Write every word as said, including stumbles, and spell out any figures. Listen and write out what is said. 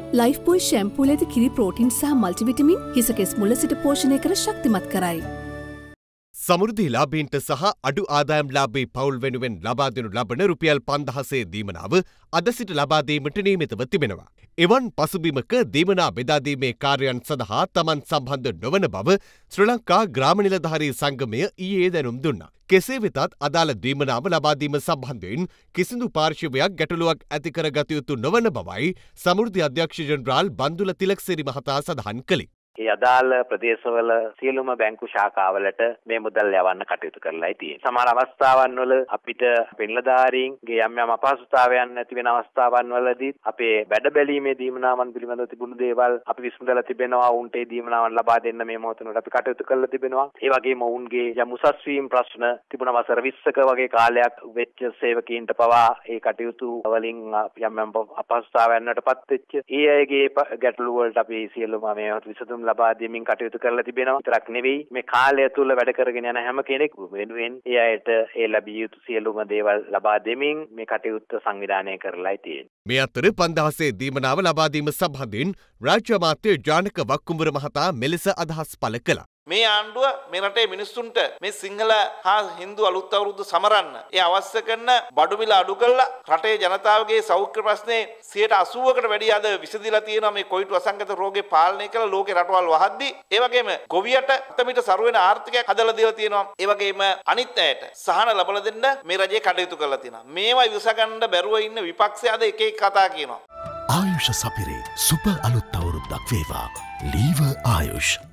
Life බොයි ෂැම්පූල ඇති කිරි protein සහ මල්ටිවිටමින් හිසකෙස් මුල සිට පෝෂණය කර ශක්තිමත් කරයි. සමෘද්ධි ලාභීන්ට සහ අඩු ආදායම් ලාභී පවුල් වෙනුවෙන් ලබා දෙනු ලබන රුපියල් පන්දහසේ දීමනාව අද සිට ලබා දීමට නියමිතව තිබෙනවා. එවන් පසුබිමක දීමනා බෙදා දීමේ කාර්යයන් සඳහා තමන් සම්බන්ධ නොවන බව ශ්‍රී ලංකා ග්‍රාම නිලධාරී සංගමය ඊයේ දැනුම් දුන්නා. කෙසේ වෙතත් අදාළ දීමනාව ලබා දීම සම්බන්ධයෙන් කිසිදු පාර්ශවයක් ගැටලුවක් ඇති කරගත යුතු නොවන බවයි සමෘද්ධි අධ්‍යක්ෂ ජෙනරාල් බන්දුල තිලකසිරි මහතා සඳහන් කළේ. ඒ අදාළ ප්‍රදේශවල සියලුම බැංකු ශාඛාවලට මේ මුදල් යවන්න කටයුතු කරලායි තියෙන්නේ. සමහර අවස්ථාවන් වල අපිට පෙළදාරීන්ගේ යම් යම් අපහසුතාවයන් නැති වෙන අවස්ථාවන් වලදී අපේ වැඩ බැලීමේ දීමනාවන් පිළිබඳව තිබුණු දේවල් අපි විසඳලා තිබෙනවා. උන්ට ඒ දීමනාවන් ලබා දෙන්න මේ මොහොතේ අපි කටයුතු කරලා තිබෙනවා. ඒ වගේම උන්ගේ යම් උසස් වීම ප්‍රශ්න තිබුණ වසර විස්සක වගේ කාලයක් වෙච්ච සේවකීන්ට පවා ඒ කටයුතු වලින් යම් යම් අපහසුතාවයන් වලටපත් වෙච්ච ඒ අයගේ ගැටලු වලට අපි සියලුම මේ විසඳුම් ලබා දෙමින් කටයුතු කරලා තිබෙනවා. විතරක් නෙවෙයි මේ කාලය තුල වැඩ කරගෙන යන හැම කෙනෙකු වෙනුවෙන් ඒ අයට ඒ ලැබිය යුතු සියලුම දේවල් ලබා දෙමින් මේ කටයුත්ත සංවිධානය කරලායි තියෙන්නේ. මේ අතර පන්දහසේ දීමනාව ලබා දීම සම්බන්ධයෙන් රාජ්‍ය අමාත්‍ය ජානක වක්කුඹුර මහතා මෙලෙස අදහස් පළ කළා. මේ ආණ්ඩුව මේ රටේ මිනිස්සුන්ට මේ සිංහල හා හින්දු අලුත් අවුරුද්ද සමරන්න ඒ අවශ්‍ය කරන බඩු මිල අඩු කළා රටේ ජනතාවගේ සෞඛ්‍ය ප්‍රශ්නේ සියයට අසූවකට වැඩි අද විසඳිලා තියෙනවා. මේ කොවිඩ් වසංගත රෝගේ පාලනය කළ ලෝකේ රටවල් වහද්දී ඒ වගේම ගොවියට අතමිට සරු වෙන ආර්ථිකයක් හදලා දීලා තියෙනවා. ඒ වගේම අනිත් අයට සහන ලබා දෙන්න මේ රජය කටයුතු කරලා තියෙනවා. මේවා විස ගන්න බැරුව ඉන්න විපක්ෂය අද එක එක කතා කියනවා. ආයුෂ සපිරේ සුප අලුත් අවුරුද්දක් වේවා. ලීව ආයුෂ්